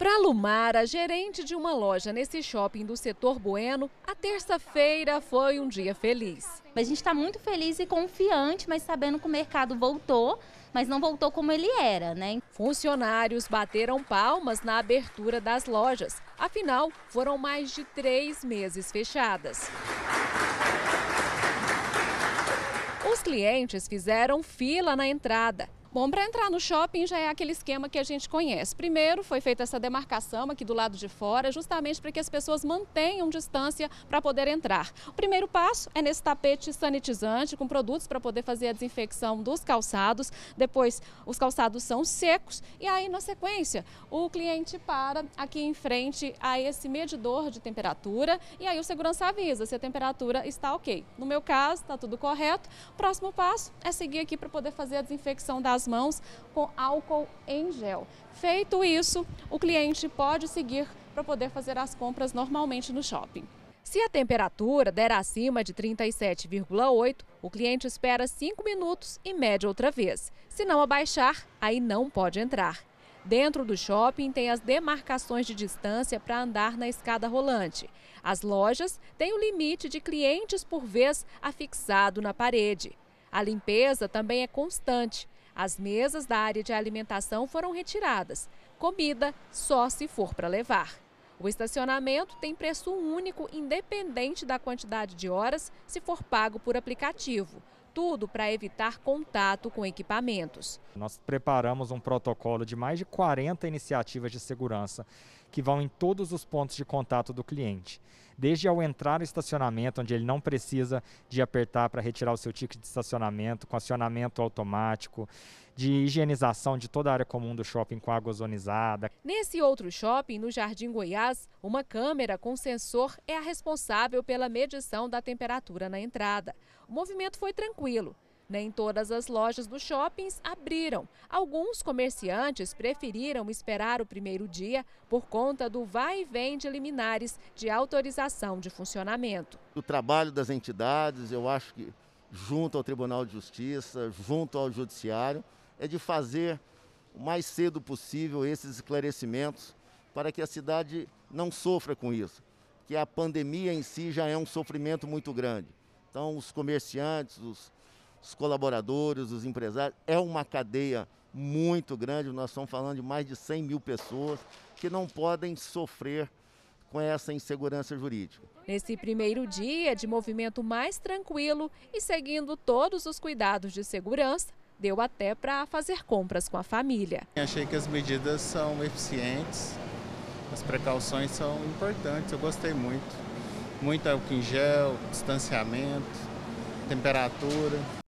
Para Lumara, gerente de uma loja nesse shopping do setor Bueno, a terça-feira foi um dia feliz. A gente está muito feliz e confiante, mas sabendo que o mercado voltou, mas não voltou como ele era, né? Funcionários bateram palmas na abertura das lojas. Afinal, foram mais de 3 meses fechadas. Os clientes fizeram fila na entrada. Bom, para entrar no shopping já é aquele esquema que a gente conhece. Primeiro foi feita essa demarcação aqui do lado de fora, justamente para que as pessoas mantenham distância para poder entrar. O primeiro passo é nesse tapete sanitizante com produtos para poder fazer a desinfecção dos calçados. Depois os calçados são secos e aí na sequência o cliente para aqui em frente a esse medidor de temperatura e aí o segurança avisa se a temperatura está ok. No meu caso está tudo correto. O próximo passo é seguir aqui para poder fazer a desinfecção das mãos com álcool em gel. Feito isso, o cliente pode seguir para poder fazer as compras normalmente no shopping. Se a temperatura der acima de 37,8, o cliente espera 5 minutos e mede outra vez. Se não abaixar, aí não pode entrar. Dentro do shopping tem as demarcações de distância para andar na escada rolante. As lojas têm o limite de clientes por vez afixado na parede. A limpeza também é constante. As mesas da área de alimentação foram retiradas. Comida só se for para levar. O estacionamento tem preço único, independente da quantidade de horas, se for pago por aplicativo. Tudo para evitar contato com equipamentos. Nós preparamos um protocolo de mais de 40 iniciativas de segurança que vão em todos os pontos de contato do cliente. Desde ao entrar no estacionamento, onde ele não precisa de apertar para retirar o seu ticket de estacionamento, com acionamento automático, de higienização de toda a área comum do shopping com água ozonizada. Nesse outro shopping, no Jardim Goiás, uma câmera com sensor é a responsável pela medição da temperatura na entrada. O movimento foi tranquilo. Nem todas as lojas dos shoppings abriram. Alguns comerciantes preferiram esperar o primeiro dia por conta do vai e vem de liminares de autorização de funcionamento. O trabalho das entidades, eu acho que junto ao Tribunal de Justiça, junto ao Judiciário, é de fazer o mais cedo possível esses esclarecimentos para que a cidade não sofra com isso. Que a pandemia em si já é um sofrimento muito grande. Então os comerciantes, os colaboradores, os empresários, é uma cadeia muito grande, nós estamos falando de mais de 100 mil pessoas que não podem sofrer com essa insegurança jurídica. Nesse primeiro dia de movimento mais tranquilo e seguindo todos os cuidados de segurança, deu até para fazer compras com a família. Achei que as medidas são eficientes, as precauções são importantes, eu gostei muito. Muito álcool em gel, distanciamento, temperatura.